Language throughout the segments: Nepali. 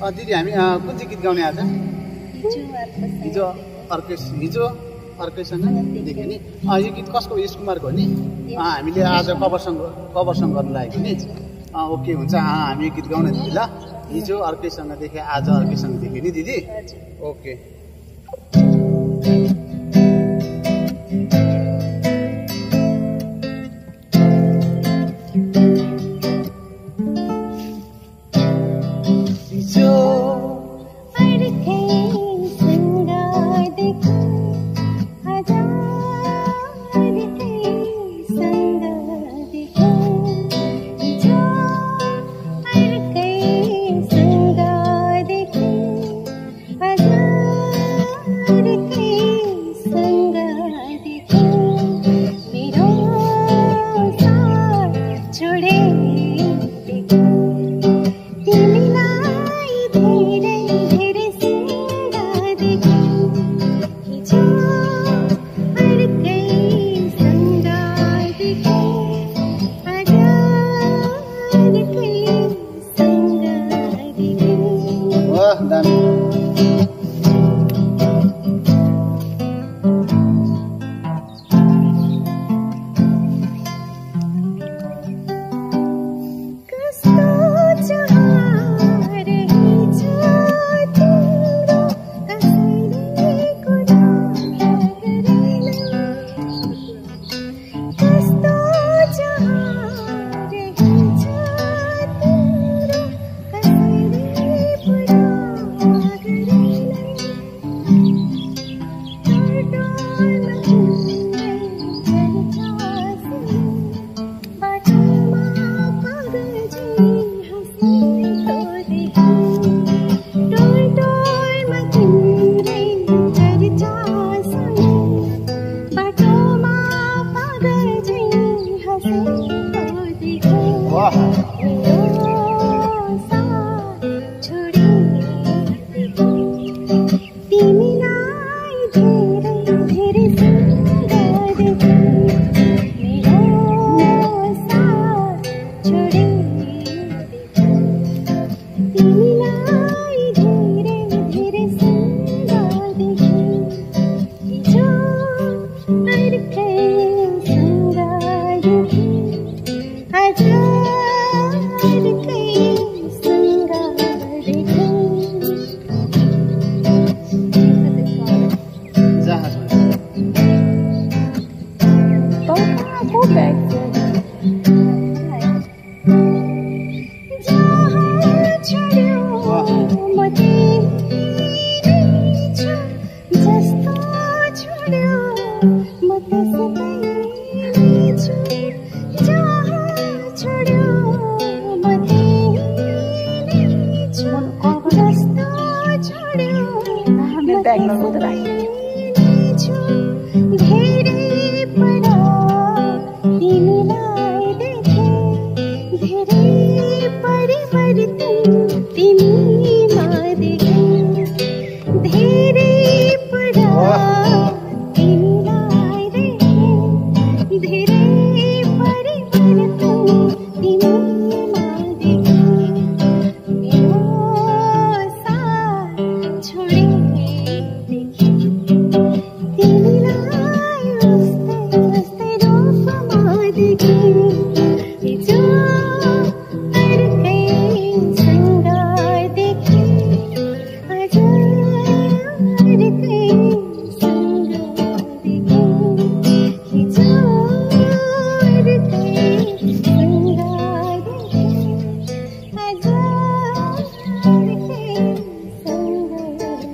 दिदी हामी कुन चाहिँ गीत गाउने आज? हिजो अर्कैसँग देख्यो नि। यो गीत कसको? यस कुमारको हो नि। हामीले आज कभर सङ गर्नु लागेको नि। ओके हुन्छ, हामी यो गीत गाउन दिदी ल। हिजो अर्कैसँग देखे, आज अर्कैसँग देख्यो नि दिदी। ओके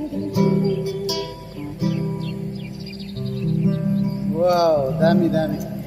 दामी दामी